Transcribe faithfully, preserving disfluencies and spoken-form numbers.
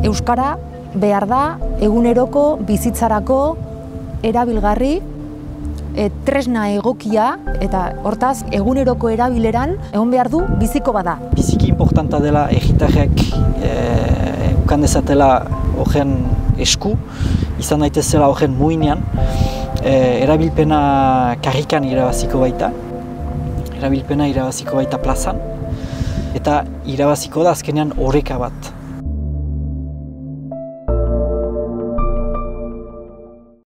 Euskara behar da eguneroko bizitzarako erabilgarri, e, tresna egokia eta hortaz eguneroko erabileran egon behar du biziko bada. Biziki importanta dela egitarrek e, ukan dezatela horren esku, izan daitezela horren muinean, e, erabilpena karrikan irabaziko baita, erabilpena irabaziko baita plazan, eta irabaziko da azkenean oreka bat.